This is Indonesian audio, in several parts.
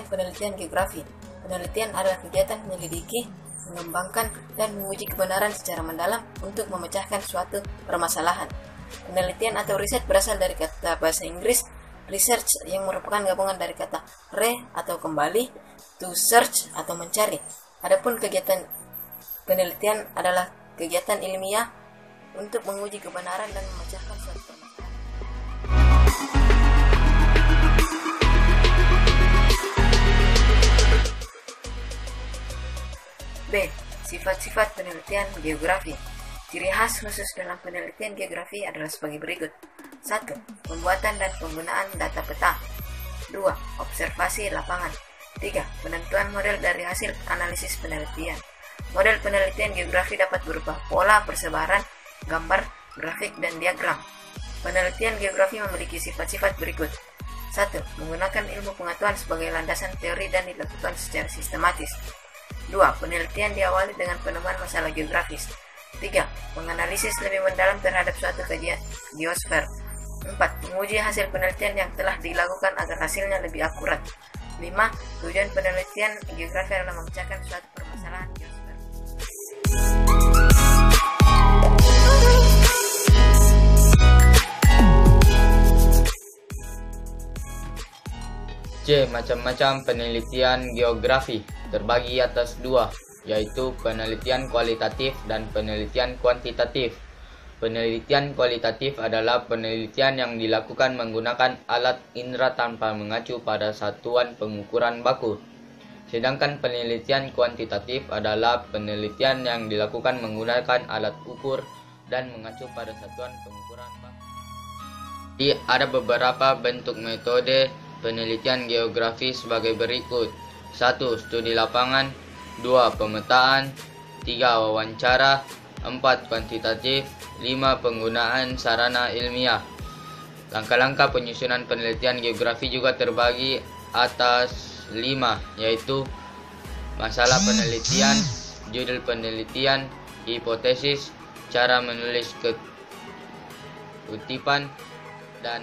penelitian geografi. Penelitian adalah kegiatan menyelidiki, mengembangkan, dan menguji kebenaran secara mendalam untuk memecahkan suatu permasalahan. Penelitian atau riset berasal dari kata bahasa Inggris research yang merupakan gabungan dari kata re atau kembali, to search atau mencari. Adapun kegiatan penelitian adalah kegiatan ilmiah untuk menguji kebenaran dan memecahkan suatu permasalahan. B. Sifat-sifat penelitian geografi. Ciri khas khusus dalam penelitian geografi adalah sebagai berikut. 1. Pembuatan dan penggunaan data peta. 2. Observasi lapangan. 3. Penentuan model dari hasil analisis penelitian. Model penelitian geografi dapat berupa pola persebaran, gambar, grafik, dan diagram. Penelitian geografi memiliki sifat-sifat berikut. 1. Menggunakan ilmu pengetahuan sebagai landasan teori dan dilakukan secara sistematis. 2. Penelitian diawali dengan penemuan masalah geografis. 3. Menganalisis lebih mendalam terhadap suatu kajian geosfer. 4. Menguji hasil penelitian yang telah dilakukan agar hasilnya lebih akurat. 5. Tujuan penelitian geografi adalah memecahkan suatu permasalahan geosfer. C. Macam-macam penelitian geografi terbagi atas dua, yaitu penelitian kualitatif dan penelitian kuantitatif. Penelitian kualitatif adalah penelitian yang dilakukan menggunakan alat indera tanpa mengacu pada satuan pengukuran baku. Sedangkan penelitian kuantitatif adalah penelitian yang dilakukan menggunakan alat ukur dan mengacu pada satuan pengukuran baku. Jadi ada beberapa bentuk metode penelitian geografi sebagai berikut. 1. Studi lapangan. 2. Pemetaan. 3. Wawancara. 4. Kuantitatif. 5. Penggunaan sarana ilmiah. Langkah-langkah penyusunan penelitian geografi juga terbagi atas 5, yaitu masalah penelitian, judul penelitian, hipotesis, cara menulis kutipan, dan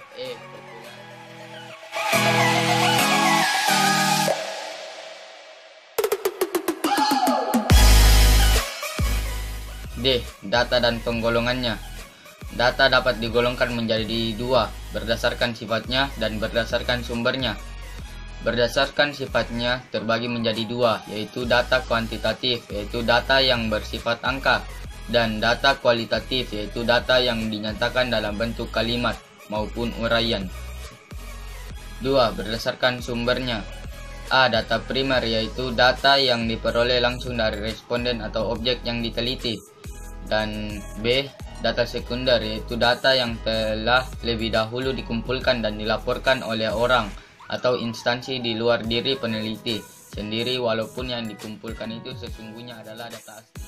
D. Data dan penggolongannya. Data dapat digolongkan menjadi dua, berdasarkan sifatnya dan berdasarkan sumbernya. Berdasarkan sifatnya terbagi menjadi dua, yaitu data kuantitatif, yaitu data yang bersifat angka, dan data kualitatif, yaitu data yang dinyatakan dalam bentuk kalimat maupun uraian. 2. Berdasarkan sumbernya. A. Data primer, yaitu data yang diperoleh langsung dari responden atau objek yang diteliti. Dan B. Data sekunder, yaitu data yang telah lebih dahulu dikumpulkan dan dilaporkan oleh orang atau instansi di luar diri peneliti sendiri, walaupun yang dikumpulkan itu sesungguhnya adalah data asli.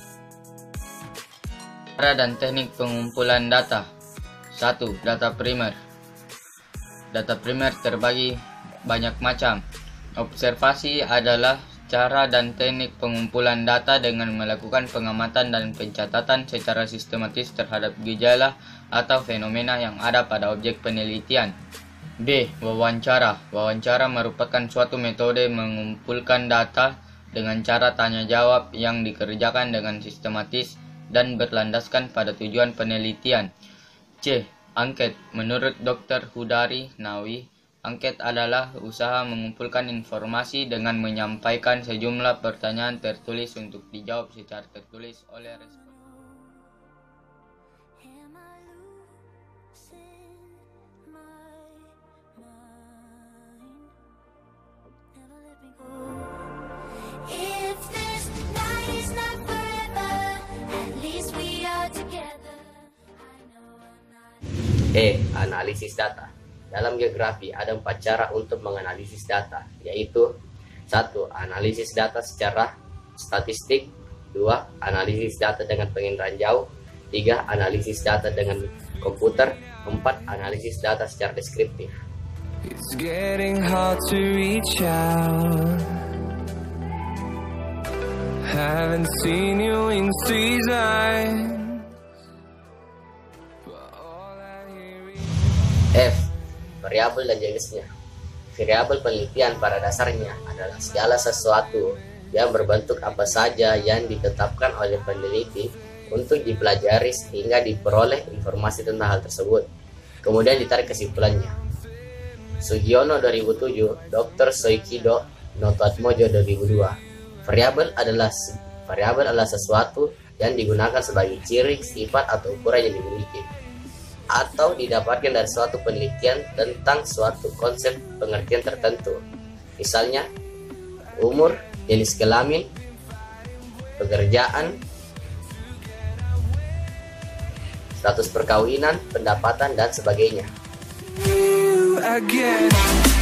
Cara dan teknik pengumpulan data. 1. Data primer. Data primer terbagi banyak macam. Observasi adalah cara dan teknik pengumpulan data dengan melakukan pengamatan dan pencatatan secara sistematis terhadap gejala atau fenomena yang ada pada objek penelitian. B. Wawancara. Wawancara merupakan suatu metode mengumpulkan data dengan cara tanya jawab yang dikerjakan dengan sistematis dan berlandaskan pada tujuan penelitian. C. Angket. Menurut Dr. Hudari Nawi, angket adalah usaha mengumpulkan informasi dengan menyampaikan sejumlah pertanyaan tertulis untuk dijawab secara tertulis oleh responden. E. Analisis data. Dalam geografi ada 4 cara untuk menganalisis data, yaitu 1. Analisis data secara statistik. 2. Analisis data dengan penginderaan jauh. 3. Analisis data dengan komputer. 4. Analisis data secara deskriptif. It's getting hard to reach out. Haven't seen you in season. F. Variabel dan jenisnya. Variabel penelitian pada dasarnya adalah segala sesuatu yang berbentuk apa saja yang ditetapkan oleh peneliti untuk dipelajari sehingga diperoleh informasi tentang hal tersebut. Kemudian ditarik kesimpulannya. Sugiono 2007, Dr. Soikido Notoatmojo 2002. Variabel adalah sesuatu yang digunakan sebagai ciri, sifat, atau ukuran yang dimiliki atau didapatkan dari suatu penelitian tentang suatu konsep pengertian tertentu. Misalnya, umur, jenis kelamin, pekerjaan, status perkawinan, pendapatan, dan sebagainya. Again.